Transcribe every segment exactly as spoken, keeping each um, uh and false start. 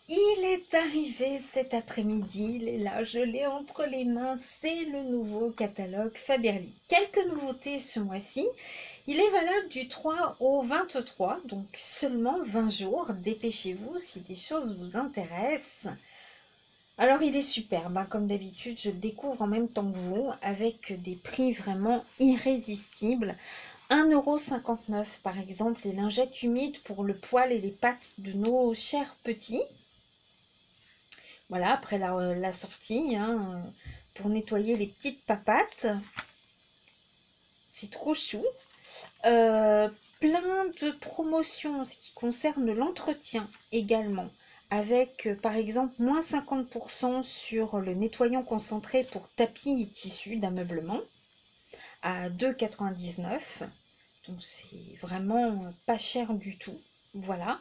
Il est arrivé cet après-midi, il est là, je l'ai entre les mains, c'est le nouveau catalogue Faberlic. Quelques nouveautés ce mois-ci, il est valable du trois au vingt-trois, donc seulement vingt jours, dépêchez-vous si des choses vous intéressent. Alors il est superbe, hein, comme d'habitude je le découvre en même temps que vous, avec des prix vraiment irrésistibles. un euro cinquante-neuf par exemple, les lingettes humides pour le poil et les pattes de nos chers petits. Voilà, après la, la sortie, hein, pour nettoyer les petites papates. C'est trop chou. Euh, plein de promotions en ce qui concerne l'entretien également. Avec euh, par exemple moins cinquante pour cent sur le nettoyant concentré pour tapis et tissus d'ameublement à deux euros quatre-vingt-dix-neuf. Donc c'est vraiment pas cher du tout. Voilà.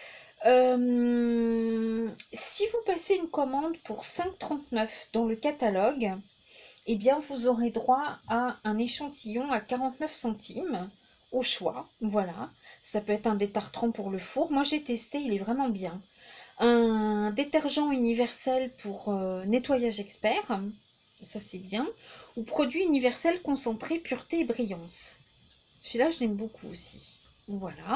Euh, si vous passez une commande pour cinq euros trente-neuf dans le catalogue, eh bien vous aurez droit à un échantillon à quarante-neuf centimes au choix. Voilà, ça peut être un détartrant pour le four. Moi j'ai testé, il est vraiment bien. Un détergent universel pour euh, nettoyage expert, ça c'est bien. Ou produit universel concentré pureté et brillance. Celui-là je l'aime beaucoup aussi. Voilà.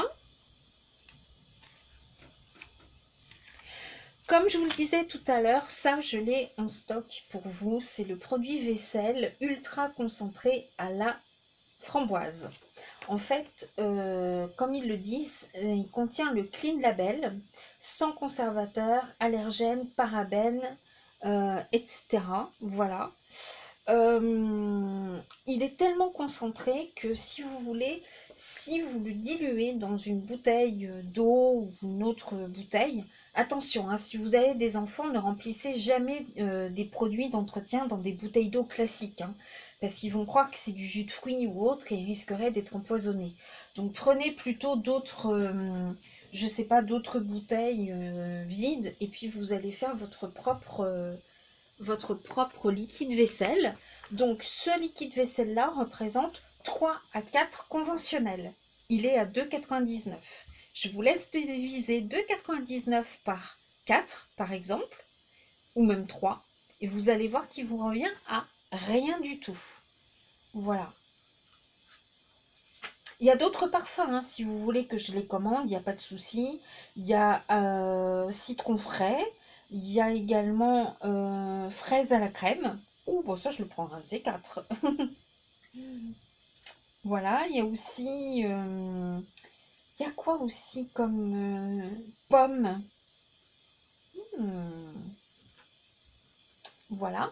Comme je vous le disais tout à l'heure, ça je l'ai en stock pour vous. C'est le produit vaisselle ultra concentré à la framboise. En fait, euh, comme ils le disent, il contient le Clean Label, sans conservateur, allergènes, parabènes, euh, et cetera. Voilà. Euh, il est tellement concentré que si vous voulez, si vous le diluez dans une bouteille d'eau ou une autre bouteille, attention, hein, si vous avez des enfants, ne remplissez jamais euh, des produits d'entretien dans des bouteilles d'eau classiques, hein, parce qu'ils vont croire que c'est du jus de fruits ou autre et ils risqueraient d'être empoisonnés. Donc prenez plutôt d'autres, euh, je sais pas, d'autres bouteilles euh, vides et puis vous allez faire votre propre... Euh, votre propre liquide vaisselle. Donc ce liquide vaisselle là représente trois à quatre conventionnels. Il est à deux euros quatre-vingt-dix-neuf. Je vous laisse diviser deux euros quatre-vingt-dix-neuf par quatre par exemple, ou même trois, et vous allez voir qu'il vous revient à rien du tout. Voilà. Il y a d'autres parfums, hein, si vous voulez que je les commande, il n'y a pas de souci. Il y a euh, citron frais, il y a également euh, fraise à la crème. Oh, bon, ça, je le prends un de ces quatre. Voilà, il y a aussi... Euh, il y a quoi aussi comme euh, pomme? Hmm, voilà.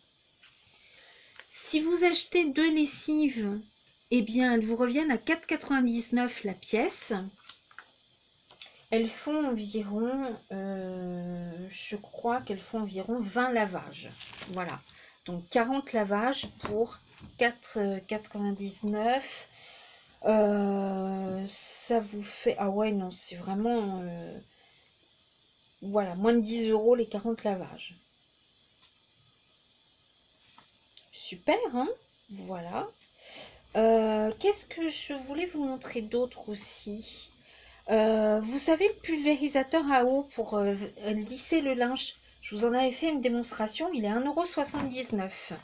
Si vous achetez deux lessives, eh bien, elles vous reviennent à quatre euros quatre-vingt-dix-neuf la pièce. Elles font environ, euh, je crois qu'elles font environ vingt lavages. Voilà. Donc quarante lavages pour quatre euros quatre-vingt-dix-neuf. Euh, ça vous fait... Ah ouais, non, c'est vraiment... Euh, voilà, moins de dix euros les quarante lavages. Super, hein? Voilà. Euh, Qu'est-ce que je voulais vous montrer d'autre aussi? Euh, vous savez, le pulvérisateur à eau pour euh, lisser le linge, je vous en avais fait une démonstration, il est à un euro soixante-dix-neuf.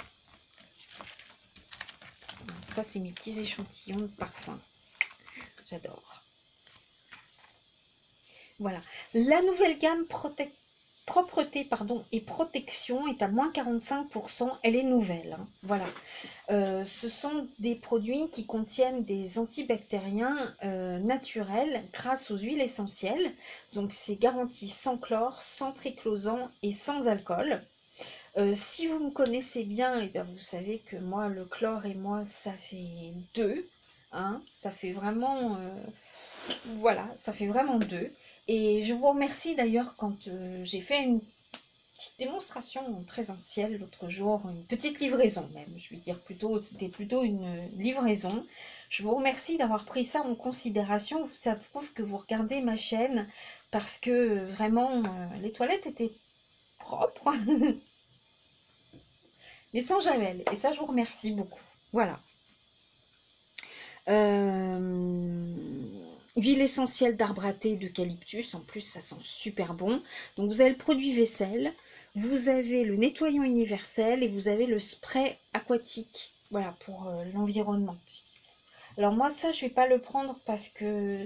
Ça, c'est mes petits échantillons de parfum. J'adore. Voilà. La nouvelle gamme Protect propreté pardon, et protection est à moins quarante-cinq pour cent. Elle est nouvelle. Hein. Voilà. Euh, ce sont des produits qui contiennent des antibactériens euh, naturels grâce aux huiles essentielles. Donc c'est garanti sans chlore, sans triclosan et sans alcool. Euh, si vous me connaissez bien, et bien vous savez que moi, le chlore et moi, ça fait deux. Hein, ça fait vraiment... Euh, voilà, ça fait vraiment deux. Et je vous remercie d'ailleurs quand euh, j'ai fait une petite démonstration en présentiel l'autre jour, une petite livraison même, je veux dire plutôt, c'était plutôt une livraison. Je vous remercie d'avoir pris ça en considération, ça prouve que vous regardez ma chaîne parce que vraiment euh, les toilettes étaient propres, mais sans javel, et ça je vous remercie beaucoup. Voilà. Euh... Huile essentielle d'arbre à thé d'eucalyptus, en plus ça sent super bon. Donc vous avez le produit vaisselle, vous avez le nettoyant universel et vous avez le spray aquatique, voilà, pour euh, l'environnement. Alors moi ça je vais pas le prendre parce que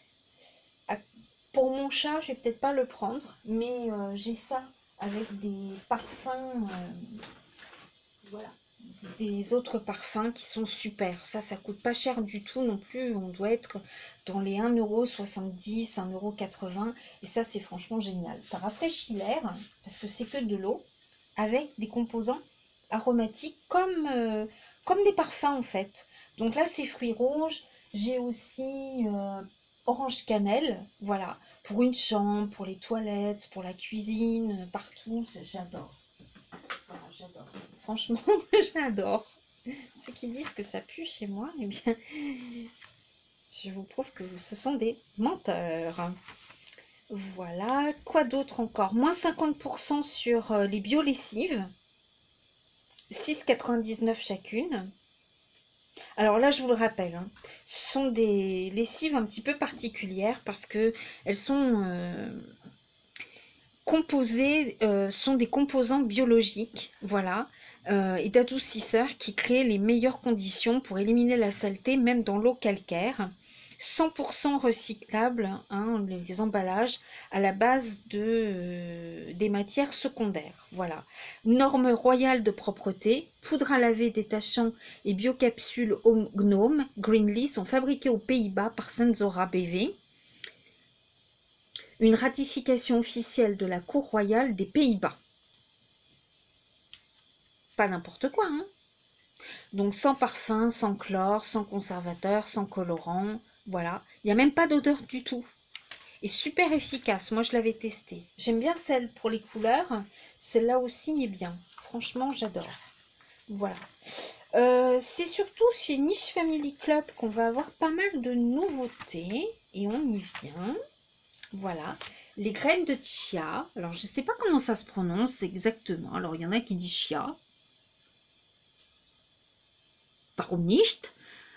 pour mon chat je vais peut-être pas le prendre, mais euh, j'ai ça avec des parfums, euh, voilà, des autres parfums qui sont super. Ça, ça coûte pas cher du tout non plus. On doit être dans les un euro soixante-dix, un euro quatre-vingts. Et ça, c'est franchement génial. Ça rafraîchit l'air parce que c'est que de l'eau avec des composants aromatiques comme, euh, comme des parfums en fait. Donc là, c'est fruits rouges. J'ai aussi euh, orange cannelle. Voilà. Pour une chambre, pour les toilettes, pour la cuisine, partout. J'adore. Voilà, j'adore. Franchement, j'adore. Ceux qui disent que ça pue chez moi, eh bien, je vous prouve que ce sont des menteurs. Voilà. Quoi d'autre encore? Moins cinquante pour cent sur les bio-lessives. six euros quatre-vingt-dix-neuf chacune. Alors là, je vous le rappelle, hein, ce sont des lessives un petit peu particulières parce que elles sont... Euh, composés euh, sont des composants biologiques, voilà, euh, et d'adoucisseurs qui créent les meilleures conditions pour éliminer la saleté, même dans l'eau calcaire. cent pour cent recyclables, hein, les emballages, à la base de, euh, des matières secondaires. Voilà. Normes royales de propreté, poudre à laver détachant et biocapsules Home Gnome, Greenly sont fabriqués aux Pays-Bas par Senzora B V. Une ratification officielle de la Cour royale des Pays-Bas. Pas n'importe quoi, hein. Donc sans parfum, sans chlore, sans conservateur, sans colorant, voilà. Il n'y a même pas d'odeur du tout. Et super efficace, moi je l'avais testé. J'aime bien celle pour les couleurs, celle-là aussi est bien. Franchement, j'adore. Voilà. Euh, c'est surtout chez Niche Family Club qu'on va avoir pas mal de nouveautés. Et on y vient. Voilà, les graines de chia. Alors, je ne sais pas comment ça se prononce exactement. Alors, il y en a qui disent chia. Warum nicht?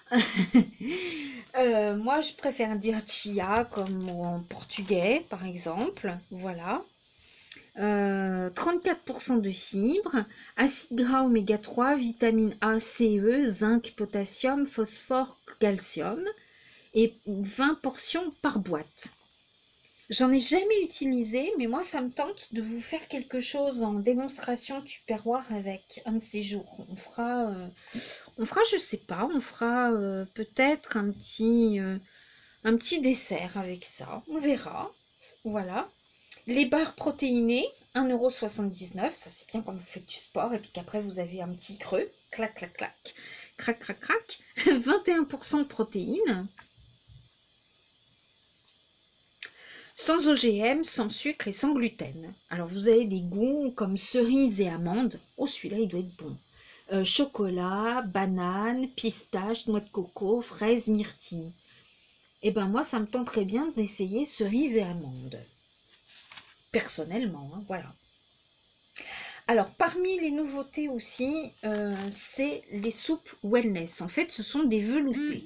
euh, Moi, je préfère dire chia comme en portugais, par exemple. Voilà. Euh, trente-quatre pour cent de fibres, acide gras oméga trois, vitamine A, C, E, zinc, potassium, phosphore, calcium et vingt portions par boîte. J'en ai jamais utilisé, mais moi, ça me tente de vous faire quelque chose en démonstration tupperware avec un de ces jours. On fera, euh, on fera, je sais pas, on fera euh, peut-être un petit, euh, un petit dessert avec ça. On verra. Voilà. Les barres protéinées, un euro soixante-dix-neuf. Ça, c'est bien quand vous faites du sport et puis qu'après, vous avez un petit creux. Clac, clac, clac. Crac, crac, crac. vingt et un pour cent de protéines. Sans O G M, sans sucre et sans gluten. Alors vous avez des goûts comme cerise et amande. Oh, celui-là, il doit être bon. Euh, chocolat, banane, pistache, noix de coco, fraise, myrtille. Et ben moi, ça me tente très bien d'essayer cerise et amande. Personnellement, hein, voilà. Alors, parmi les nouveautés aussi, euh, c'est les soupes wellness. En fait, ce sont des veloutés.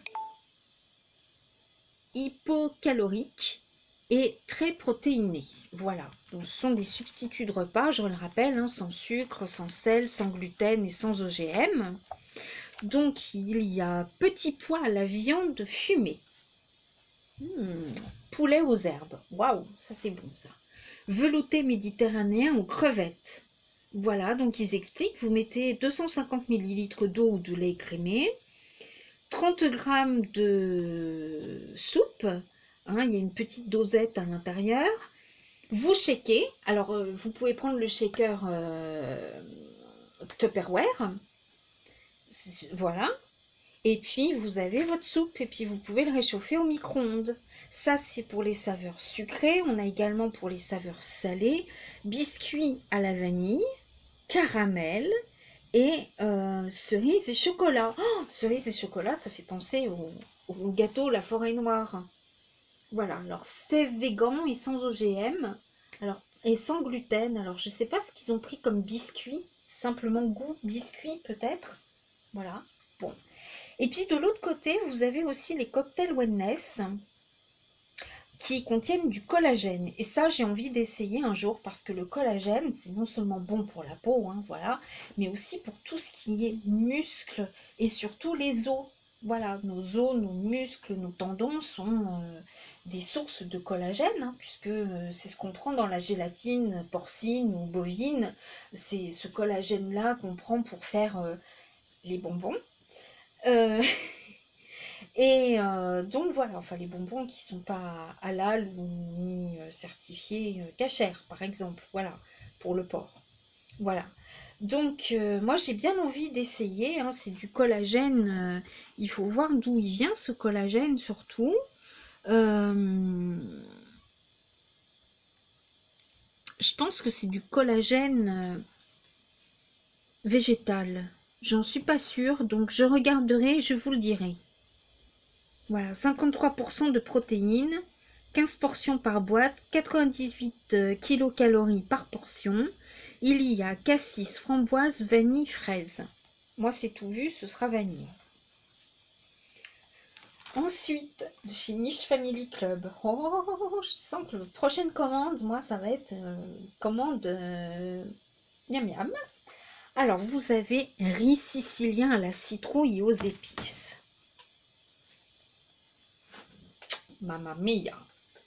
Hypocaloriques et très protéinés. Voilà, donc, ce sont des substituts de repas, je le rappelle, hein, sans sucre, sans sel, sans gluten et sans O G M. Donc, il y a petit pois à la viande fumée. Mmh, poulet aux herbes. Waouh, ça c'est bon ça. Velouté méditerranéen aux crevettes. Voilà, donc ils expliquent, vous mettez deux cent cinquante millilitres d'eau ou de lait écrémé, trente grammes de soupe, hein, il y a une petite dosette à l'intérieur. Vous shakez, alors euh, vous pouvez prendre le shaker euh, Tupperware, voilà, et puis vous avez votre soupe, et puis vous pouvez le réchauffer au micro-ondes. Ça, c'est pour les saveurs sucrées. On a également pour les saveurs salées, biscuits à la vanille, caramel et euh, cerise et chocolat. Oh, cerise et chocolat, ça fait penser au, au gâteau La Forêt Noire. Voilà, alors c'est végan et sans O G M, alors, et sans gluten. Alors, je ne sais pas ce qu'ils ont pris comme biscuit, simplement goût biscuit peut-être. Voilà, bon. Et puis de l'autre côté, vous avez aussi les cocktails wellness. qui contiennent du collagène. Et ça, j'ai envie d'essayer un jour parce que le collagène, c'est non seulement bon pour la peau, hein, voilà, mais aussi pour tout ce qui est muscles et surtout les os. Voilà, nos os, nos muscles, nos tendons sont euh, des sources de collagène, hein, puisque euh, c'est ce qu'on prend dans la gélatine porcine ou bovine. C'est ce collagène-là qu'on prend pour faire euh, les bonbons. Euh, Et euh, donc voilà, enfin les bonbons qui sont pas halal ou ni euh, certifiés euh, cachers, par exemple, voilà, pour le porc. Voilà. Donc euh, moi j'ai bien envie d'essayer, hein, c'est du collagène, euh, il faut voir d'où il vient ce collagène surtout. Euh, je pense que c'est du collagène euh, végétal. J'en suis pas sûre, donc je regarderai, je vous le dirai. Voilà, cinquante-trois pour cent de protéines, quinze portions par boîte, quatre-vingt-dix-huit kilocalories par portion. Il y a cassis, framboise, vanille, fraise. Moi, c'est tout vu, ce sera vanille. Ensuite, de chez Niche Family Club. Oh, je sens que la prochaine commande, moi, ça va être euh, commande euh, miam miam. Alors, vous avez riz sicilien à la citrouille et aux épices. Mamma mia.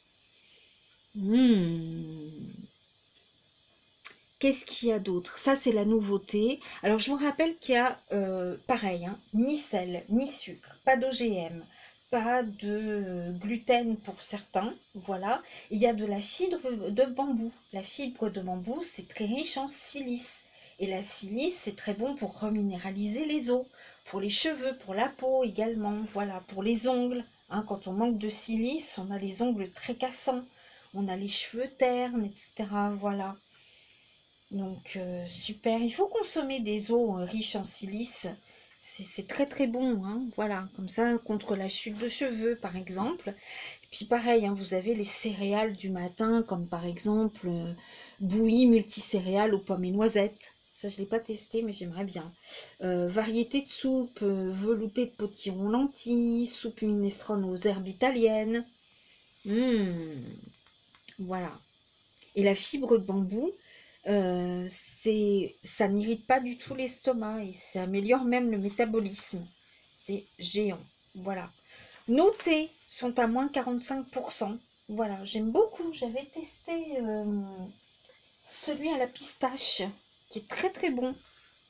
Mmh. Qu'est-ce qu'il y a d'autre? Ça, c'est la nouveauté. Alors, je vous rappelle qu'il y a, euh, pareil, hein, ni sel, ni sucre, pas d'O G M, pas de gluten pour certains, voilà. Il y a de la fibre de bambou. La fibre de bambou, c'est très riche en silice. Et la silice, c'est très bon pour reminéraliser les os, pour les cheveux, pour la peau également, voilà, pour les ongles. Hein, quand on manque de silice, on a les ongles très cassants, on a les cheveux ternes, et cetera. Voilà. Donc, euh, super. Il faut consommer des os euh, riches en silice. C'est très très bon, hein. Voilà, comme ça, contre la chute de cheveux, par exemple. Et puis pareil, hein, vous avez les céréales du matin, comme par exemple euh, bouillie multicéréales aux pommes et noisettes. Ça, je ne l'ai pas testé, mais j'aimerais bien. Euh, variété de soupe, euh, velouté de potiron lentilles, soupe minestrone aux herbes italiennes. Mmh, voilà. Et la fibre de bambou, euh, ça n'irrite pas du tout l'estomac et ça améliore même le métabolisme. C'est géant. Voilà. Nos thés sont à moins quarante-cinq pour cent. Voilà, j'aime beaucoup. J'avais testé euh, celui à la pistache, qui est très très bon.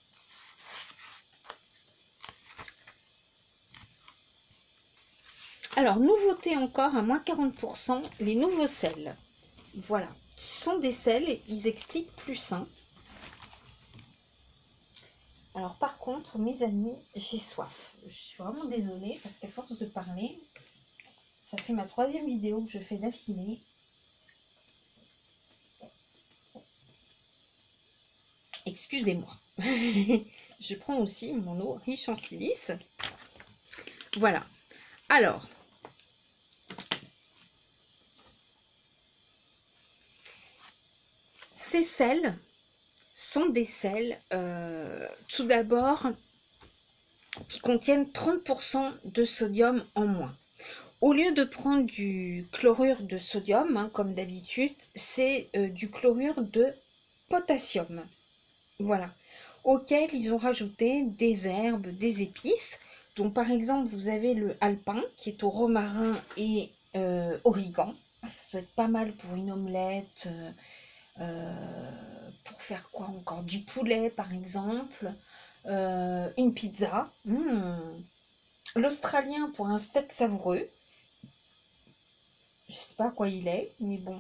Alors, nouveauté encore, à moins quarante pour cent, les nouveaux sels. Voilà. Ce sont des sels, ils expliquent plus sain. Alors par contre, mes amis, j'ai soif. Je suis vraiment désolée parce qu'à force de parler, ça fait ma troisième vidéo que je fais d'affilée. Excusez-moi. Je prends aussi mon eau riche en silice. Voilà. Alors, ces sels sont des sels, euh, tout d'abord, qui contiennent trente pour cent de sodium en moins. Au lieu de prendre du chlorure de sodium, hein, comme d'habitude, c'est euh, du chlorure de potassium. Voilà. Auquel ils ont rajouté des herbes, des épices. Donc par exemple, vous avez le alpin qui est au romarin et euh, origan. Ça doit être pas mal pour une omelette, euh, euh, pour faire quoi encore? Du poulet par exemple, euh, une pizza. Mmh. L'australien pour un steak savoureux. Je sais pas à quoi il est, mais bon.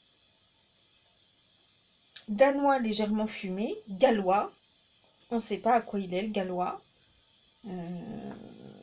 Danois légèrement fumé, gallois. On ne sait pas à quoi il est le gallois. Euh,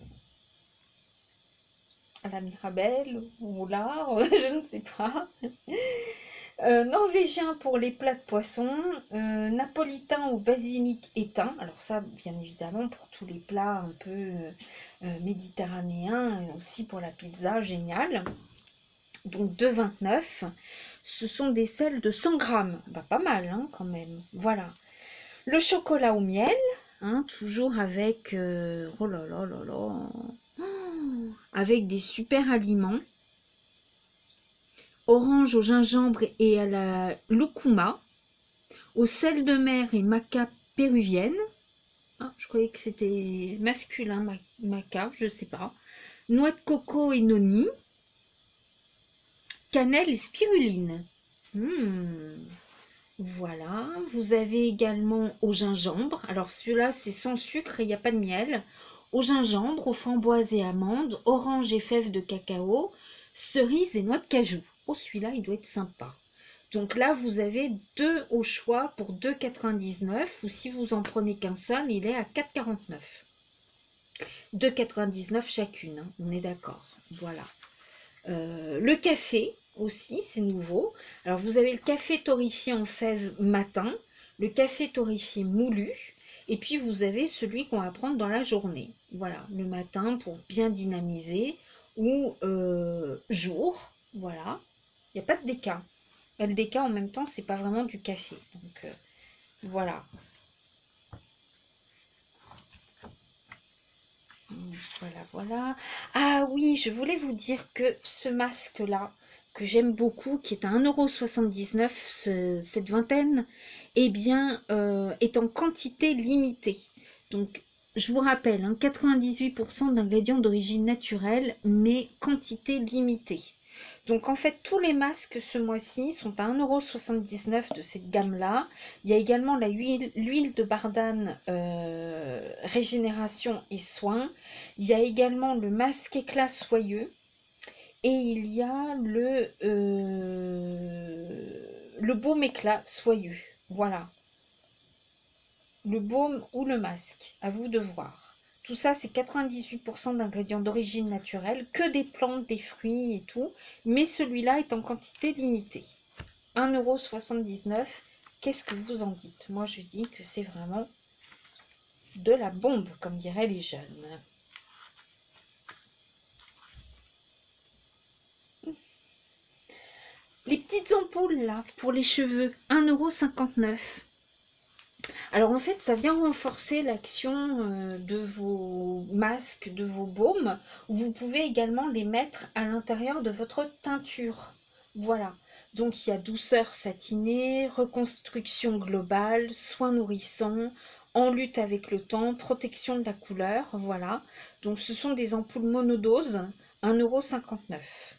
à la Mirabelle ou au lard, je ne sais pas. Euh, norvégien pour les plats de poisson, euh, napolitain au basilic éteint. Alors ça, bien évidemment, pour tous les plats un peu euh, méditerranéens, et aussi pour la pizza, génial. Donc deux virgule vingt-neuf. Ce sont des sels de cent grammes. Bah, pas mal, hein, quand même. Voilà. Le chocolat au miel, hein, toujours avec... Euh, oh là là là là... Oh, avec des super aliments. orange au gingembre et à la lucuma, au sel de mer et maca péruvienne. Ah, je croyais que c'était masculin, maca, je sais pas. Noix de coco et noni. Cannelle et spiruline. Hmm. Voilà, vous avez également au gingembre. Alors celui-là, c'est sans sucre et il n'y a pas de miel. Au gingembre, aux framboises et amandes, orange et fèves de cacao, cerises et noix de cajou. Oh, celui-là, il doit être sympa. Donc là, vous avez deux au choix pour deux virgule quatre-vingt-dix-neuf, ou si vous en prenez qu'un seul, il est à quatre virgule quarante-neuf. deux virgule quatre-vingt-dix-neuf chacune, hein, on est d'accord. Voilà. Euh, le café aussi, c'est nouveau. Alors vous avez le café torréfié en fèves matin, le café torréfié moulu, et puis vous avez celui qu'on va prendre dans la journée. Voilà, le matin pour bien dynamiser, ou euh, jour, voilà. Il n'y a pas de déca. Le déca en même temps, c'est pas vraiment du café. Donc euh, voilà. Voilà, voilà. Ah oui, je voulais vous dire que ce masque-là, que j'aime beaucoup, qui est à un euro soixante-dix-neuf, ce, cette vingtaine, eh bien, euh, est en quantité limitée. Donc, je vous rappelle, hein, quatre-vingt-dix-huit pour cent d'ingrédients d'origine naturelle, mais quantité limitée. Donc en fait, tous les masques ce mois-ci sont à un euro soixante-dix-neuf de cette gamme-là. Il y a également l'huile de bardane euh, régénération et soins. Il y a également le masque éclat soyeux. Et il y a le, euh, le baume éclat soyeux. Voilà. Le baume ou le masque, à vous de voir. Tout ça, c'est quatre-vingt-dix-huit pour cent d'ingrédients d'origine naturelle, que des plantes, des fruits et tout. Mais celui-là est en quantité limitée. un euro soixante-dix-neuf. Qu'est-ce que vous en dites? Moi, je dis que c'est vraiment de la bombe, comme diraient les jeunes. Les petites ampoules, là, pour les cheveux, un euro cinquante-neuf. Alors en fait, ça vient renforcer l'action de vos masques, de vos baumes. Vous pouvez également les mettre à l'intérieur de votre teinture. Voilà. Donc il y a douceur satinée, reconstruction globale, soins nourrissants, en lutte avec le temps, protection de la couleur. Voilà. Donc ce sont des ampoules monodoses, un euro cinquante-neuf.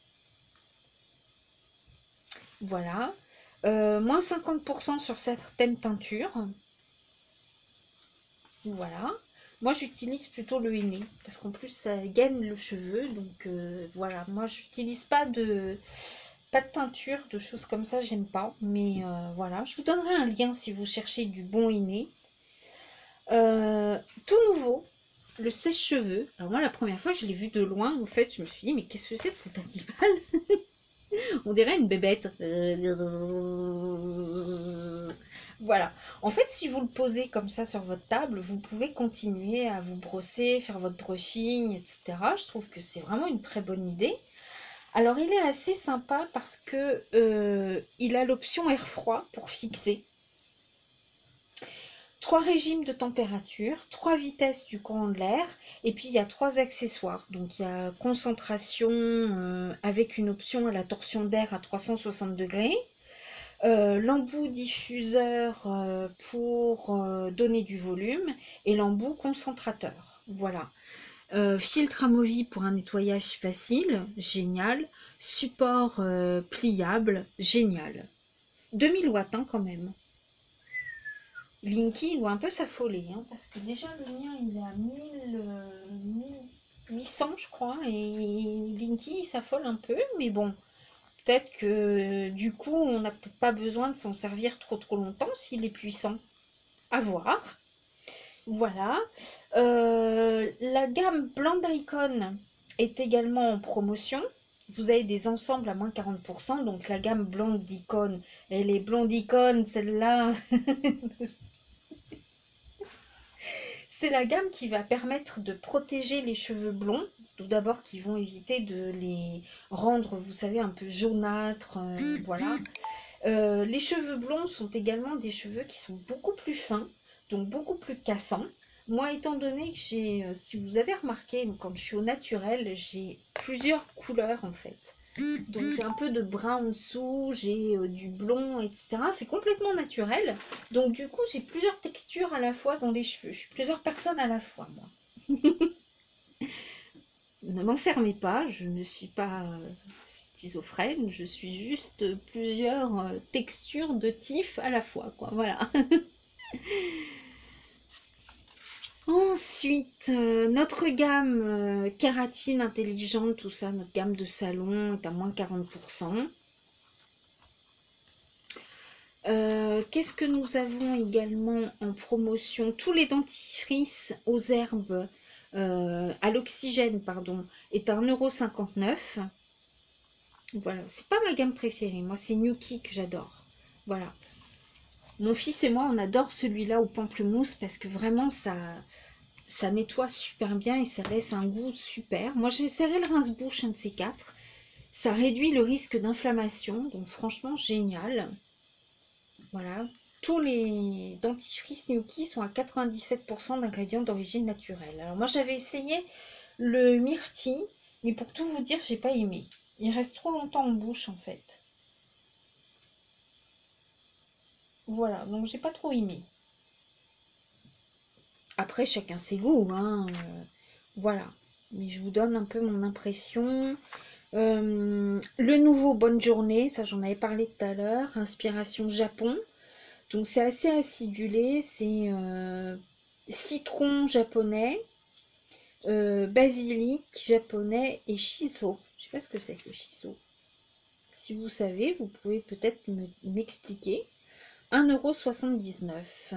Voilà. Euh, moins cinquante pour cent sur certaines teintures. Voilà. Moi, j'utilise plutôt le henné parce qu'en plus, ça gaine le cheveu. Donc, euh, voilà. Moi, j'utilise pas de pas de teinture, de choses comme ça. J'aime pas. Mais euh, voilà. Je vous donnerai un lien si vous cherchez du bon henné. Euh, tout nouveau, le sèche-cheveux. Alors moi, la première fois, je l'ai vu de loin. En fait, je me suis dit, mais qu'est-ce que c'est de cet animal? On dirait une bébête. Voilà. En fait, si vous le posez comme ça sur votre table, vous pouvez continuer à vous brosser, faire votre brushing, et cetera. Je trouve que c'est vraiment une très bonne idée. Alors, il est assez sympa parce que euh, il a l'option air froid pour fixer. Trois régimes de température, trois vitesses du courant de l'air, et puis il y a trois accessoires. Donc il y a concentration euh, avec une option à la torsion d'air à trois cent soixante degrés, euh, l'embout diffuseur euh, pour euh, donner du volume, et l'embout concentrateur. Voilà. Euh, filtre amovible pour un nettoyage facile, génial. Support euh, pliable, génial. deux mille watts hein, quand même. Linky doit un peu s'affoler, hein, parce que déjà le mien il est à mille huit cents je crois, et Linky il s'affole un peu, mais bon, peut-être que du coup on n'a peut-être pas besoin de s'en servir trop trop longtemps s'il est puissant. À voir. Voilà. Euh, la gamme Blonde Icon est également en promotion. Vous avez des ensembles à moins quarante pour cent, donc la gamme Blonde Icon, elle est Blonde Icon, celle-là. C'est la gamme qui va permettre de protéger les cheveux blonds. Tout d'abord, qui vont éviter de les rendre, vous savez, un peu jaunâtres. Euh, voilà. Euh, les cheveux blonds sont également des cheveux qui sont beaucoup plus fins, donc beaucoup plus cassants. Moi, étant donné que j'ai, euh, si vous avez remarqué, quand je suis au naturel, j'ai plusieurs couleurs en fait. Donc j'ai un peu de brun en dessous, j'ai euh, du blond, et cetera. C'est complètement naturel. Donc du coup, j'ai plusieurs textures à la fois dans les cheveux. Plusieurs personnes à la fois, moi. Ne m'enfermez pas, je ne suis pas euh, schizophrène, je suis juste plusieurs euh, textures de tif à la fois, quoi. Voilà. Ensuite, euh, notre gamme euh, kératine intelligente, tout ça, notre gamme de salon est à moins quarante pour cent. Euh, Qu'est-ce que nous avons également en promotion? Tous les dentifrices aux herbes, euh, à l'oxygène, pardon, est à un euro cinquante-neuf. Voilà, c'est pas ma gamme préférée. Moi, c'est Nuki que j'adore. Voilà. Mon fils et moi, on adore celui-là au pamplemousse parce que vraiment, ça, ça nettoie super bien et ça laisse un goût super. Moi, j'essaierai le rince-bouche, un de ces quatre. Ça réduit le risque d'inflammation, donc franchement, génial. Voilà. Tous les dentifrices Nuki sont à quatre-vingt-dix-sept pour cent d'ingrédients d'origine naturelle. Alors moi, j'avais essayé le myrtille, mais pour tout vous dire, j'ai pas aimé. Il reste trop longtemps en bouche, en fait. Voilà, donc j'ai pas trop aimé. Après, chacun ses goûts, hein. euh, voilà. Mais je vous donne un peu mon impression. Euh, le nouveau Bonne Journée, ça j'en avais parlé tout à l'heure, inspiration Japon. Donc c'est assez acidulé, c'est euh, citron japonais, euh, basilic japonais et shiso. Je sais pas ce que c'est que le shiso. Si vous savez, vous pouvez peut-être m'expliquer. un euro soixante-dix-neuf.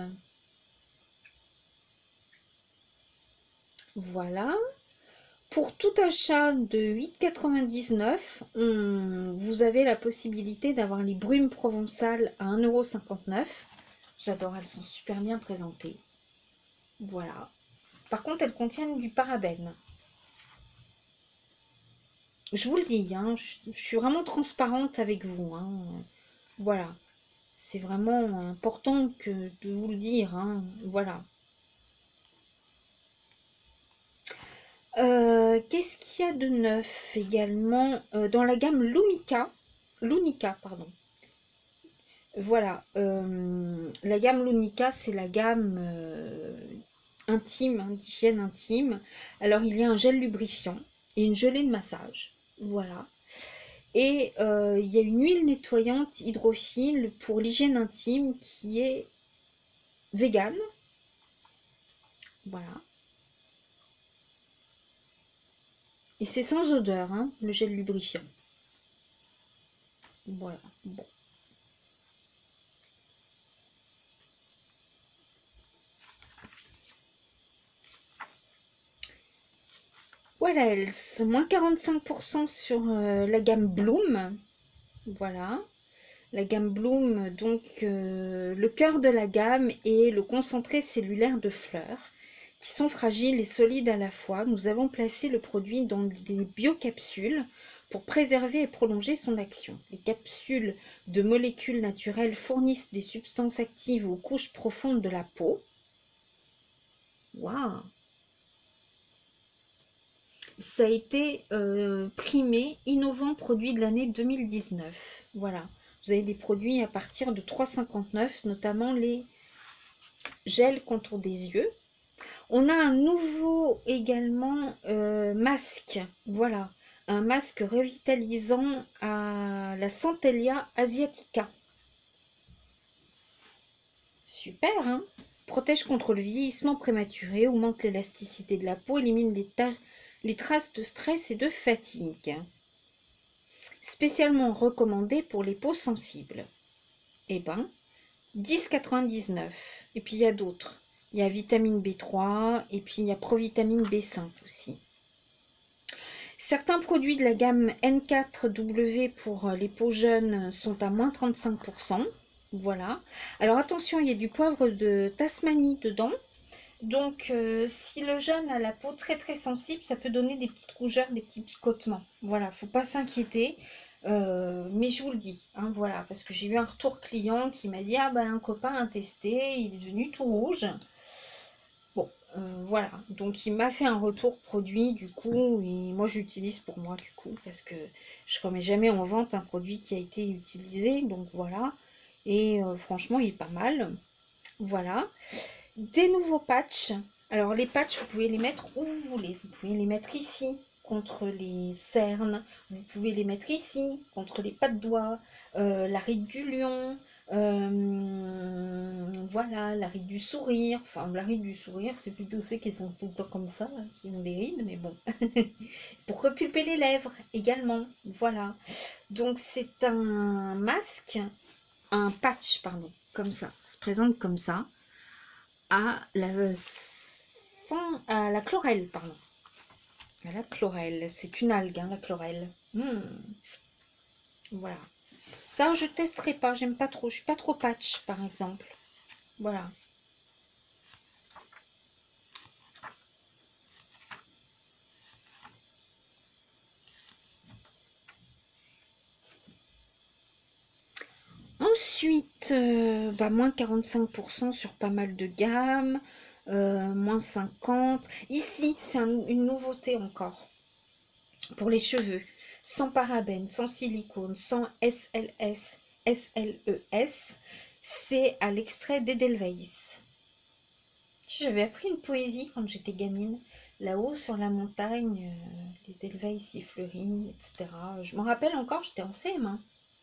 Voilà. Pour tout achat de huit euros quatre-vingt-dix-neuf, vous avez la possibilité d'avoir les brumes provençales à un euro cinquante-neuf. J'adore, elles sont super bien présentées. Voilà. Par contre, elles contiennent du parabène. Je vous le dis, hein, je, je suis vraiment transparente avec vous. Hein. Voilà. C'est vraiment important que de vous le dire. Hein. Voilà. Euh, Qu'est-ce qu'il y a de neuf également euh, dans la gamme Lumika, Lunica, pardon. Voilà, euh, la gamme Lunica, c'est la gamme euh, intime, hein, d'hygiène intime. Alors, il y a un gel lubrifiant et une gelée de massage. Voilà. Et euh, il y a une huile nettoyante hydrophile pour l'hygiène intime qui est végane. Voilà. Et c'est sans odeur, hein, le gel lubrifiant. Voilà. Bon. Voilà, else, moins quarante-cinq pour cent sur euh, la gamme Bloom. Voilà. La gamme Bloom, donc euh, le cœur de la gamme est le concentré cellulaire de fleurs, qui sont fragiles et solides à la fois. Nous avons placé le produit dans des biocapsules pour préserver et prolonger son action. Les capsules de molécules naturelles fournissent des substances actives aux couches profondes de la peau. Waouh! Ça a été euh, primé innovant produit de l'année deux mille dix-neuf. Voilà. Vous avez des produits à partir de trois euros cinquante-neuf, notamment les gels contour des yeux. On a un nouveau également euh, masque. Voilà. Un masque revitalisant à la Centellia asiatica. Super, hein? Protège contre le vieillissement prématuré, augmente l'élasticité de la peau, élimine les, les traces de stress et de fatigue. Spécialement recommandé pour les peaux sensibles. Eh ben, dix euros quatre-vingt-dix-neuf. Et puis il y a d'autres. Il y a vitamine B trois et puis il y a provitamine B cinq aussi. Certains produits de la gamme N quatre W pour les peaux jeunes sont à moins trente-cinq pour cent. Voilà. Alors attention, il y a du poivre de Tasmanie dedans. Donc euh, si le jeune a la peau très très sensible, ça peut donner des petites rougeurs, des petits picotements. Voilà, faut pas s'inquiéter. Euh, mais je vous le dis, hein, voilà, parce que j'ai eu un retour client qui m'a dit, ah ben un copain a testé, il est devenu tout rouge. Bon, Euh, voilà, donc il m'a fait un retour produit du coup, et moi j'utilise pour moi du coup, parce que je ne remets jamais en vente un produit qui a été utilisé, donc voilà, et euh, franchement il est pas mal, voilà. Des nouveaux patchs, alors les patchs vous pouvez les mettre où vous voulez, vous pouvez les mettre ici, contre les cernes, vous pouvez les mettre ici, contre les pas de doigts, euh, la ride du lion, euh, voilà, la ride du sourire, enfin la ride du sourire, c'est plutôt ceux qui sont tout le temps comme ça, là, qui ont des rides, mais bon. Pour repulper les lèvres également, voilà. Donc c'est un masque, un patch, pardon, comme ça, ça se présente comme ça, à la, sans, à la chlorelle, pardon. À la chlorelle, c'est une algue, hein, la chlorelle. Hmm. Voilà. Ça, je testerai pas, j'aime pas trop. Je suis pas trop patch, par exemple. Voilà. Ensuite, euh, bah, moins quarante-cinq pour cent sur pas mal de gammes. Euh, moins cinquante. Ici, c'est un, une nouveauté encore. Pour les cheveux. Sans parabènes, sans silicone, sans S L S, S L E S. C'est à l'extrait d'Edelweiss. J'avais appris une poésie quand j'étais gamine. Là-haut sur la montagne, euh, les Edelweiss y fleurissent, et cetera. Je me rappelle encore, j'étais en C M un.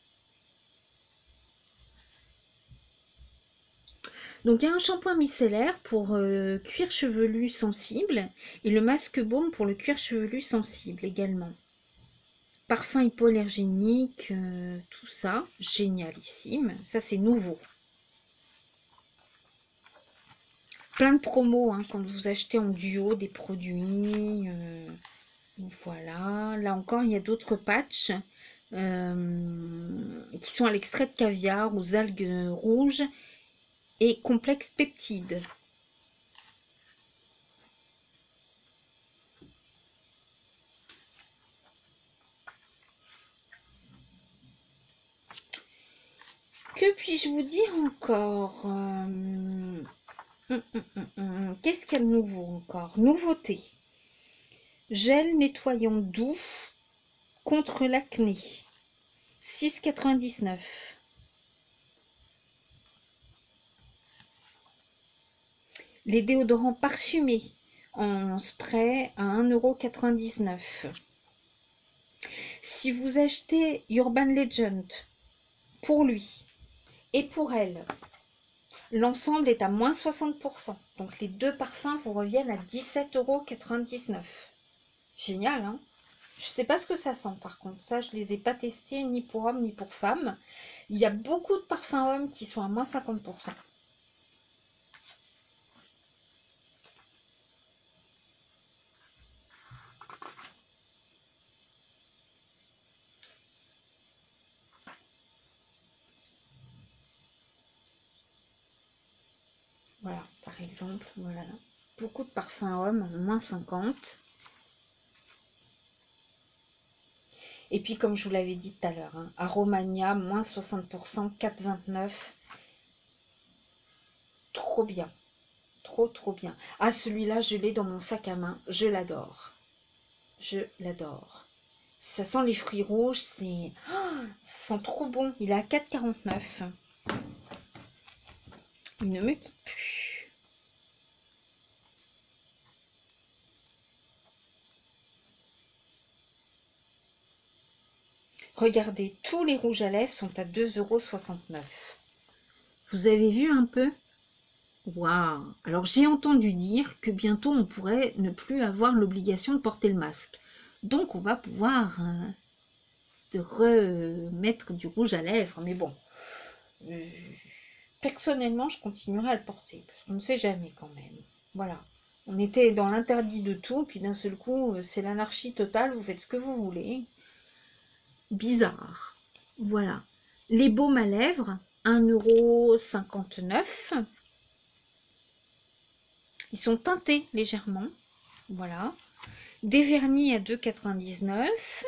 Donc il y a un shampoing micellaire pour euh, cuir chevelu sensible et le masque baume pour le cuir chevelu sensible également. Parfum hypoallergénique, euh, tout ça, génialissime. Ça c'est nouveau. Plein de promos hein, quand vous achetez en duo des produits. Euh, voilà, là encore il y a d'autres patchs euh, qui sont à l'extrait de caviar, aux algues rouges et complexe peptide. Que puis-je vous dire encore? euh, hum, hum, hum, hum. Qu'est-ce qu'il y a de nouveau encore? Nouveauté. Gel nettoyant doux contre l'acné. six quatre-vingt-dix-neuf. Les déodorants parfumés en spray à un euro quatre-vingt-dix-neuf. Si vous achetez Urban Legend pour lui et pour elle, l'ensemble est à moins soixante pour cent. Donc les deux parfums vous reviennent à dix-sept euros quatre-vingt-dix-neuf. Génial, hein? Je sais pas ce que ça sent par contre. Ça, je les ai pas testés ni pour hommes ni pour femmes. Il y a beaucoup de parfums hommes qui sont à moins cinquante pour cent. Voilà, par exemple, voilà. Beaucoup de parfums hommes, moins cinquante. Et puis, comme je vous l'avais dit tout à l'heure, hein, Aromania, moins soixante pour cent, quatre vingt-neuf. Trop bien. Trop, trop bien. Ah, celui-là, je l'ai dans mon sac à main. Je l'adore. Je l'adore. Ça sent les fruits rouges. C'est... Oh, ça sent trop bon. Il est à quatre quarante-neuf. Il ne me quitte plus. Regardez, tous les rouges à lèvres sont à deux euros soixante-neuf. Vous avez vu un peu? Waouh! Alors j'ai entendu dire que bientôt on pourrait ne plus avoir l'obligation de porter le masque. Donc on va pouvoir euh, se remettre du rouge à lèvres. Mais bon, euh, personnellement je continuerai à le porter. Parce qu'on ne sait jamais quand même. Voilà. On était dans l'interdit de tout. Puis d'un seul coup, c'est l'anarchie totale. Vous faites ce que vous voulez. Bizarre. Voilà. Les baumes à lèvres, un euro cinquante-neuf. Ils sont teintés légèrement. Voilà. Des vernis à deux euros quatre-vingt-dix-neuf.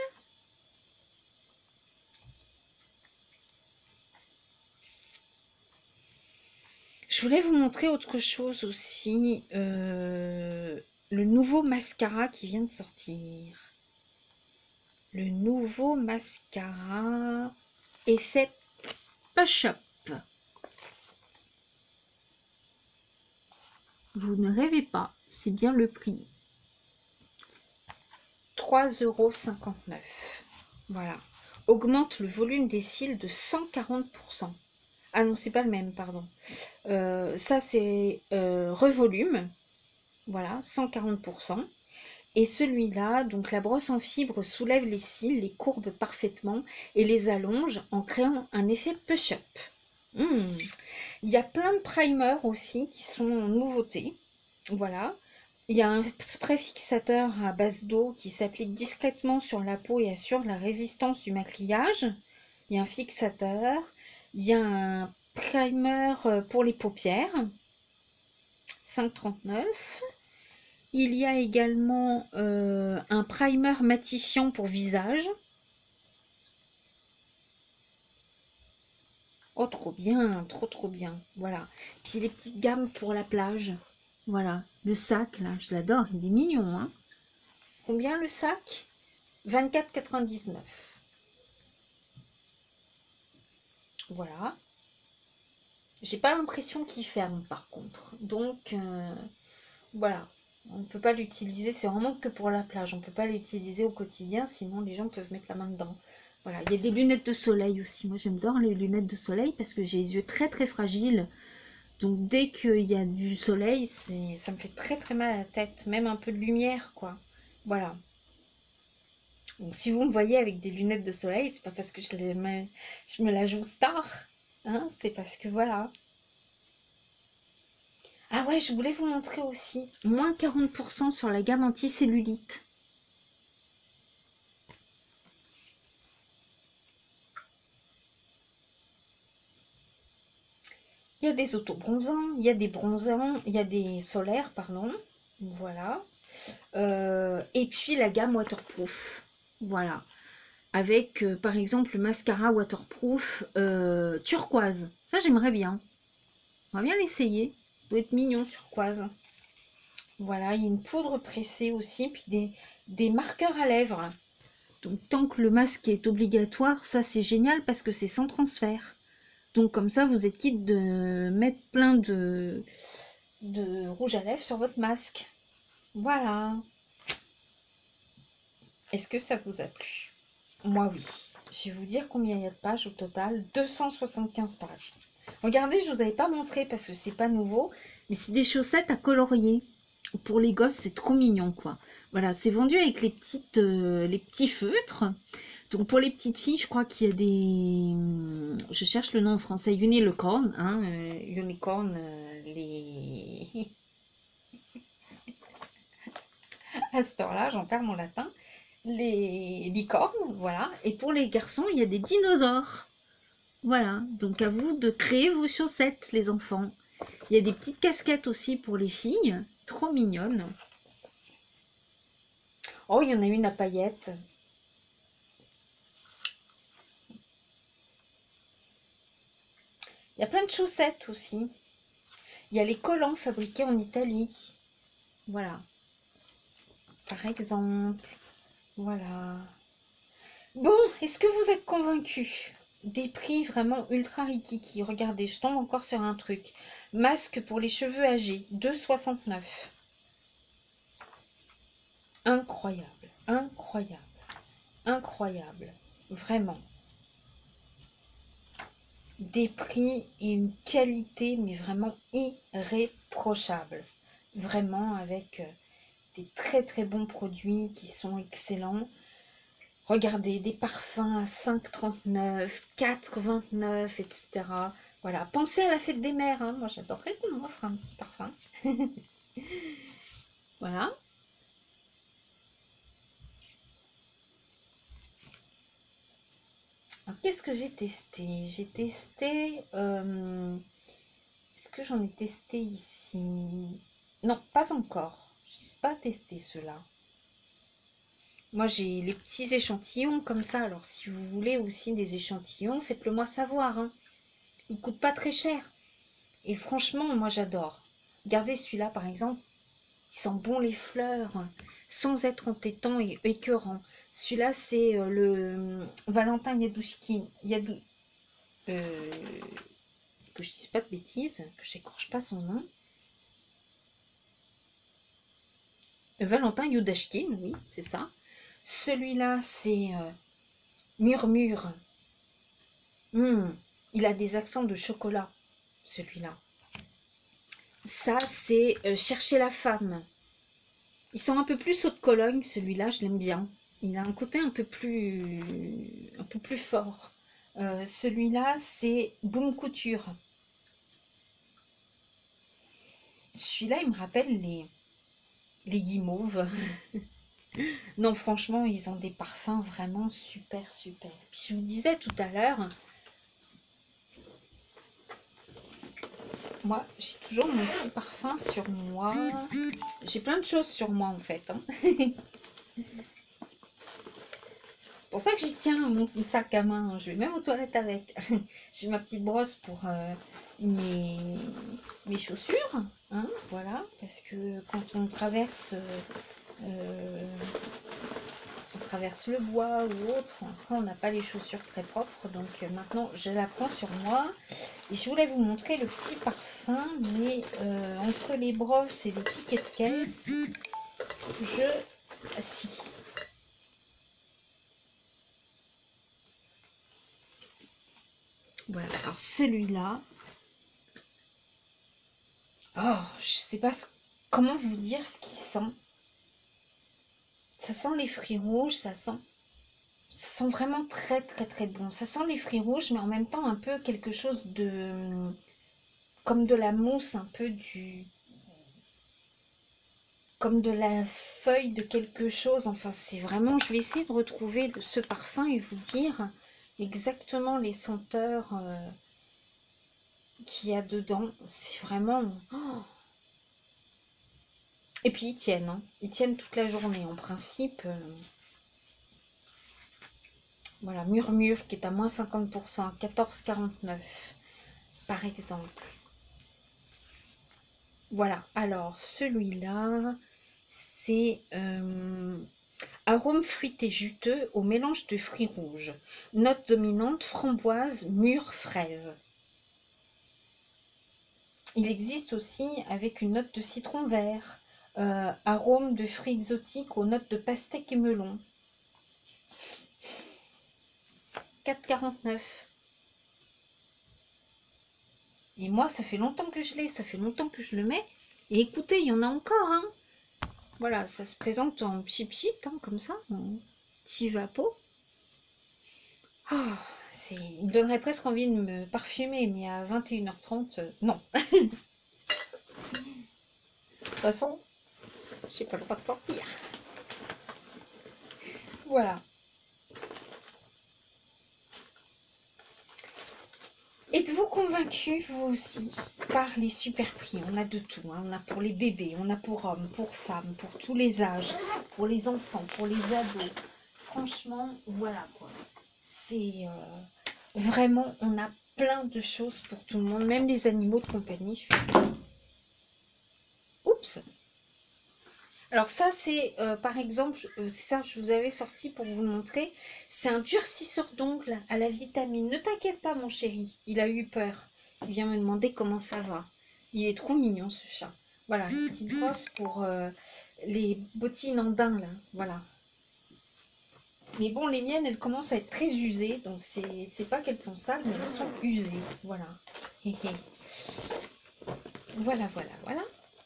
Je voulais vous montrer autre chose aussi. Euh, le nouveau mascara qui vient de sortir. Le nouveau mascara effet push-up. Vous ne rêvez pas, c'est bien le prix. trois euros cinquante-neuf. Voilà. Augmente le volume des cils de cent quarante pour cent. Ah non, c'est pas le même, pardon. Euh, ça, c'est euh, revolume. Voilà, cent quarante pour cent. Et celui-là, donc la brosse en fibre soulève les cils, les courbe parfaitement et les allonge en créant un effet push-up. Mmh. Il y a plein de primers aussi qui sont en nouveauté. Voilà. Il y a un spray fixateur à base d'eau qui s'applique discrètement sur la peau et assure la résistance du maquillage. Il y a un fixateur. Il y a un primer pour les paupières. cinq trente-neuf. Il y a également euh, un primer matifiant pour visage. Oh, trop bien, trop trop bien. Voilà. Puis les petites gammes pour la plage. Voilà. Le sac, là, je l'adore. Il est mignon, hein. Combien le sac? vingt-quatre quatre-vingt-dix-neuf. Voilà. J'ai pas l'impression qu'il ferme, par contre. Donc, euh, voilà. On ne peut pas l'utiliser. C'est vraiment que pour la plage. On ne peut pas l'utiliser au quotidien. Sinon, les gens peuvent mettre la main dedans. Voilà, il y a des lunettes de soleil aussi. Moi, j'adore les lunettes de soleil parce que j'ai les yeux très très fragiles. Donc, dès qu'il y a du soleil, ça me fait très très mal à la tête. Même un peu de lumière, quoi. Voilà. Donc, si vous me voyez avec des lunettes de soleil, c'est pas parce que je, les mets, je me la joue star. Hein, c'est parce que voilà. Ah ouais, je voulais vous montrer aussi. Moins quarante pour cent sur la gamme anti-cellulite. Il y a des autobronzants, il y a des bronzants, il y a des solaires, pardon. Voilà. Euh, et puis la gamme waterproof. Voilà. Avec, euh, par exemple, le mascara waterproof euh, turquoise. Ça, j'aimerais bien. On va bien l'essayer. Ça doit être mignon, turquoise. Voilà, il y a une poudre pressée aussi, puis des, des marqueurs à lèvres. Donc, tant que le masque est obligatoire, ça, c'est génial parce que c'est sans transfert. Donc comme ça, vous êtes quitte de mettre plein de, de rouge à lèvres sur votre masque. Voilà. Est-ce que ça vous a plu? Moi, oui. Je vais vous dire combien il y a de pages au total. deux cent soixante-quinze pages. Regardez, je ne vous avais pas montré parce que c'est pas nouveau. Mais c'est des chaussettes à colorier. Pour les gosses, c'est trop mignon, quoi. Voilà, c'est vendu avec les, petites, euh, les petits feutres. Donc pour les petites filles, je crois qu'il y a des... Je cherche le nom en français, unicorn, hein, euh, unicorn, euh, les... à cette heure-là, j'en perds mon latin. Les licornes, voilà. Et pour les garçons, il y a des dinosaures. Voilà, donc à vous de créer vos chaussettes, les enfants. Il y a des petites casquettes aussi pour les filles, trop mignonnes. Oh, il y en a une à paillettes. Il y a plein de chaussettes aussi. Il y a les collants fabriqués en Italie. Voilà. Par exemple. Voilà. Bon, est-ce que vous êtes convaincus? Des prix vraiment ultra rikiki. Regardez, je tombe encore sur un truc. Masque pour les cheveux âgés, deux euros soixante-neuf. Incroyable, incroyable, incroyable. Vraiment. Des prix et une qualité, mais vraiment irréprochable. Vraiment avec des très très bons produits qui sont excellents. Regardez, des parfums à cinq trente-neuf, quatre vingt-neuf, et cetera. Voilà, pensez à la fête des mères. Hein. Moi, j'adorerais qu'on m'offre un petit parfum. Voilà. Qu'est-ce que j'ai testé? J'ai testé... Euh, Est-ce que j'en ai testé ici? Non, pas encore. Je n'ai pas testé ceux-là. Moi, j'ai les petits échantillons comme ça. Alors, si vous voulez aussi des échantillons, faites-le moi savoir. Hein. Ils ne coûtent pas très cher. Et franchement, moi j'adore. Regardez celui-là par exemple, il sent bon les fleurs, sans être entêtant et écœurant. Celui-là c'est euh, le Valentin Yadouchki, Yadou, euh, que je dise pas de bêtises, que je n'écorche pas son nom. Valentin Yudashkin, oui, c'est ça. Celui-là, c'est euh, Murmure. Mmh, il a des accents de chocolat, celui-là. Ça, c'est euh, Chercher la femme. Il sent un peu plus haut de Cologne, celui-là, je l'aime bien. Il a un côté un peu plus, un peu plus fort. Euh, celui-là, c'est Boum Couture. Celui-là, il me rappelle les, les guimauves. Non, franchement, ils ont des parfums vraiment super, super. Puis je vous disais tout à l'heure, moi, j'ai toujours mon petit parfum sur moi. J'ai plein de choses sur moi, en fait. Hein. C'est pour ça que j'y tiens mon sac à main. Je vais même aux toilettes avec. J'ai ma petite brosse pour euh, mes, mes chaussures. Hein, voilà, parce que quand on traverse... Euh, on traverse le bois ou autre, après on n'a pas les chaussures très propres, donc euh, maintenant je la prends sur moi. Et je voulais vous montrer le petit parfum, mais euh, entre les brosses et les tickets de caisse, je... Si. Voilà, alors celui-là, oh, je sais pas ce... comment vous dire ce qu'il sent. Ça sent les fruits rouges, ça sent... Ça sent vraiment très très très bon. Ça sent les fruits rouges, mais en même temps un peu quelque chose de... comme de la mousse, un peu du... comme de la feuille de quelque chose. Enfin, c'est vraiment... Je vais essayer de retrouver ce parfum et vous dire exactement les senteurs euh, qu'il y a dedans. C'est vraiment... Oh. Et puis ils tiennent. Hein. Ils tiennent toute la journée en principe. Euh... Voilà, Murmure qui est à moins cinquante pour cent, quatorze quarante-neuf par exemple. Voilà, alors celui-là, c'est euh, arôme fruité juteux au mélange de fruits rouges. Note dominante, framboise, mûre, fraise. Il existe aussi avec une note de citron vert, euh, arôme de fruits exotiques aux notes de pastèque et melon. quatre quarante-neuf. Et moi, ça fait longtemps que je l'ai, ça fait longtemps que je le mets. Et écoutez, il y en a encore, hein. Voilà, ça se présente en chip-chip, hein, comme ça, en petit vapeau. Oh, il me donnerait presque envie de me parfumer, mais à vingt et une heures trente, euh, non. De toute façon, j'ai pas le droit de sortir. Voilà. Êtes-vous convaincu, vous aussi, par les super prix? On a de tout, hein. On a pour les bébés, on a pour hommes, pour femmes, pour tous les âges, pour les enfants, pour les ados. Franchement, voilà quoi. C'est euh, vraiment, on a plein de choses pour tout le monde, même les animaux de compagnie. Je suis... Oups. Alors ça, c'est euh, par exemple, euh, c'est ça que je vous avais sorti pour vous le montrer. C'est un durcisseur d'ongles à la vitamine. Ne t'inquiète pas, mon chéri. Il a eu peur. Il vient me demander comment ça va. Il est trop mignon, ce chat. Voilà, une petite brosse pour euh, les bottines en daim, là. Voilà. Mais bon, les miennes, elles commencent à être très usées. Donc, c'est pas qu'elles sont sales, mais elles sont usées. Voilà. Voilà, voilà, voilà.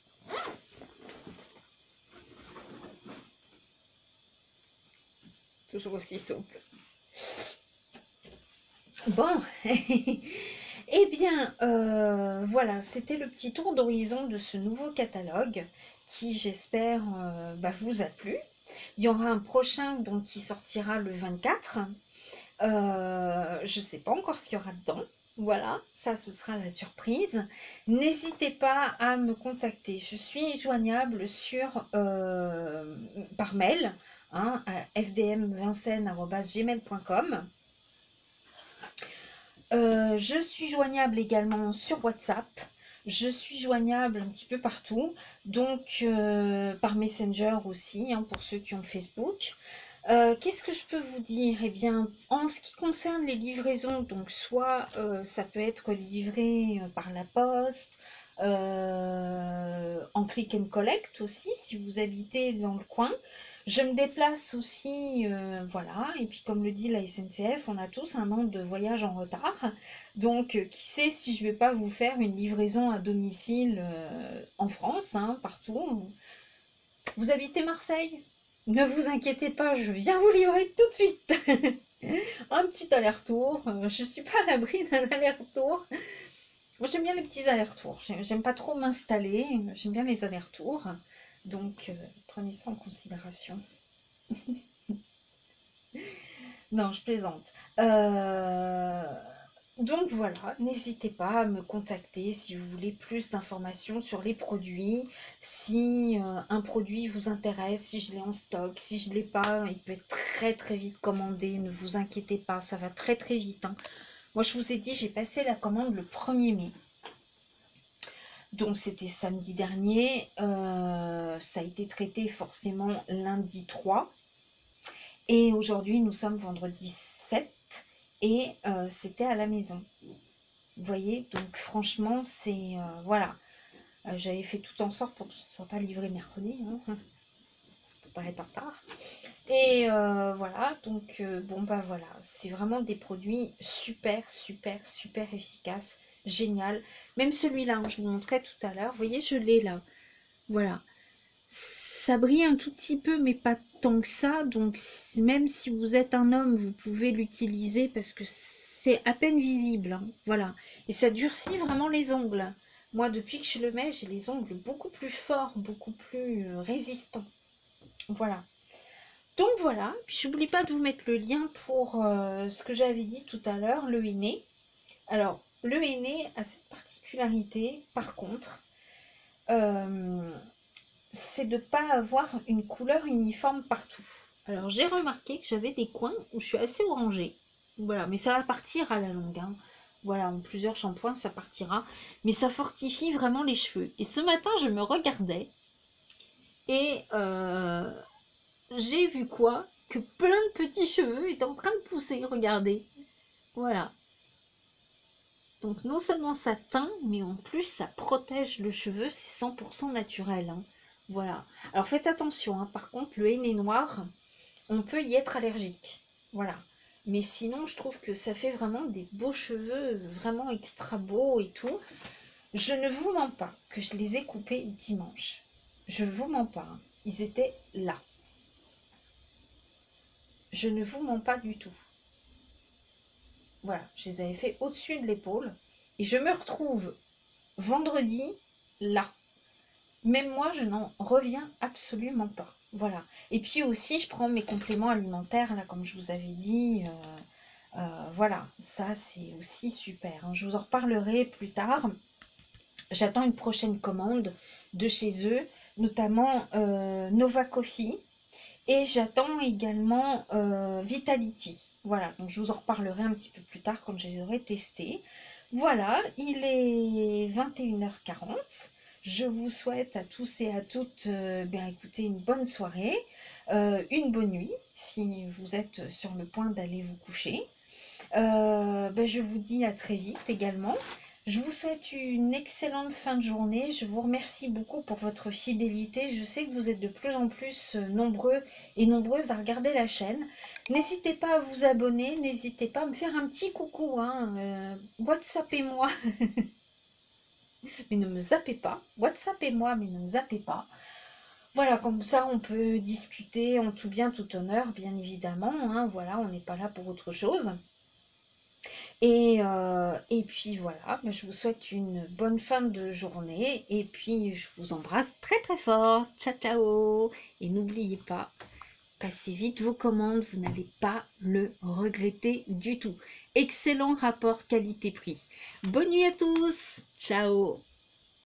Toujours aussi souple. Bon, eh bien, euh, voilà, c'était le petit tour d'horizon de ce nouveau catalogue qui, j'espère, euh, bah, vous a plu. Il y aura un prochain donc, qui sortira le vingt-quatre. Euh, je ne sais pas encore ce qu'il y aura dedans. Voilà, ça, ce sera la surprise. N'hésitez pas à me contacter. Je suis joignable sur, euh, par mail. Hein, f d m vincennes arobase gmail point com. Euh, je suis joignable également sur WhatsApp. Je suis joignable un petit peu partout, donc euh, par Messenger aussi, hein, pour ceux qui ont Facebook. Euh, Qu'est-ce que je peux vous dire? Eh bien, en ce qui concerne les livraisons, donc soit euh, ça peut être livré euh, par la poste, euh, en click and collect aussi, si vous habitez dans le coin. Je me déplace aussi, euh, voilà, et puis comme le dit la S N C F, on a tous un an de voyage en retard. Donc, euh, qui sait si je ne vais pas vous faire une livraison à domicile euh, en France, hein, partout. Vous habitez Marseille? Ne vous inquiétez pas, je viens vous livrer tout de suite. Un petit aller-retour. Je ne suis pas à l'abri d'un aller-retour. Moi, j'aime bien les petits allers-retours. J'aime pas trop m'installer. J'aime bien les allers-retours. Donc, euh, prenez ça en considération. Non, je plaisante. Euh... Donc voilà, n'hésitez pas à me contacter si vous voulez plus d'informations sur les produits, si euh, un produit vous intéresse, si je l'ai en stock, si je ne l'ai pas, il peut être très très vite commandé, ne vous inquiétez pas, ça va très très vite, hein. Moi je vous ai dit, j'ai passé la commande le premier mai, donc c'était samedi dernier, euh, ça a été traité forcément lundi trois, et aujourd'hui nous sommes vendredi sept. Et euh, c'était à la maison. Vous voyez, donc franchement, c'est... Euh, voilà. Euh, J'avais fait tout en sorte pour que ce ne soit pas livré mercredi. Hein, pour pas être en retard. Et euh, voilà, donc euh, bon bah voilà. C'est vraiment des produits super, super, super efficaces. Génial. Même celui-là, hein, je vous montrais tout à l'heure. Vous voyez, je l'ai là. Voilà. Ça brille un tout petit peu, mais pas tant que ça. Donc, même si vous êtes un homme, vous pouvez l'utiliser parce que c'est à peine visible. Hein, voilà. Et ça durcit vraiment les ongles. Moi, depuis que je le mets, j'ai les ongles beaucoup plus forts, beaucoup plus résistants. Voilà. Donc, voilà. Puis, j'oublie pas de vous mettre le lien pour euh, ce que j'avais dit tout à l'heure, le henné. Alors, le henné a cette particularité, par contre... Euh, c'est de ne pas avoir une couleur uniforme partout. Alors j'ai remarqué que j'avais des coins où je suis assez orangée. Voilà, mais ça va partir à la longue. Hein. Voilà, en plusieurs shampoings, ça partira. Mais ça fortifie vraiment les cheveux. Et ce matin, je me regardais et euh, j'ai vu quoi? Que plein de petits cheveux étaient en train de pousser. Regardez. Voilà. Donc non seulement ça teint, mais en plus ça protège le cheveu. C'est cent pour cent naturel. Hein. Voilà. Alors faites attention, hein. Par contre, le henné noir, on peut y être allergique. Voilà. Mais sinon, je trouve que ça fait vraiment des beaux cheveux, vraiment extra beaux et tout. Je ne vous mens pas que je les ai coupés dimanche. Je ne vous mens pas. Hein. Ils étaient là. Je ne vous mens pas du tout. Voilà. Je les avais fait au-dessus de l'épaule. Et je me retrouve vendredi là. Même moi, je n'en reviens absolument pas. Voilà. Et puis aussi, je prends mes compléments alimentaires, là, comme je vous avais dit. Euh, euh, voilà, ça, c'est aussi super. Hein. Je vous en reparlerai plus tard. J'attends une prochaine commande de chez eux, notamment euh, Nova Coffee. Et j'attends également euh, Vitality. Voilà, donc je vous en reparlerai un petit peu plus tard quand je les aurai testés. Voilà, il est vingt et une heures quarante. Je vous souhaite à tous et à toutes euh, bien, écoutez, une bonne soirée, euh, une bonne nuit, si vous êtes sur le point d'aller vous coucher. Euh, ben, je vous dis à très vite également. Je vous souhaite une excellente fin de journée. Je vous remercie beaucoup pour votre fidélité. Je sais que vous êtes de plus en plus nombreux et nombreuses à regarder la chaîne. N'hésitez pas à vous abonner, n'hésitez pas à me faire un petit coucou. Hein. Euh, WhatsAppez-moi. Mais ne me zappez pas. WhatsAppez-moi, mais ne me zappez pas. Voilà, comme ça on peut discuter en tout bien, tout honneur, bien évidemment. Hein. Voilà, on n'est pas là pour autre chose. Et, euh, et puis voilà, je vous souhaite une bonne fin de journée et puis je vous embrasse très très fort. Ciao ciao. Et n'oubliez pas, passez vite vos commandes, vous n'allez pas le regretter du tout. Excellent rapport qualité-prix. Bonne nuit à tous. Ciao.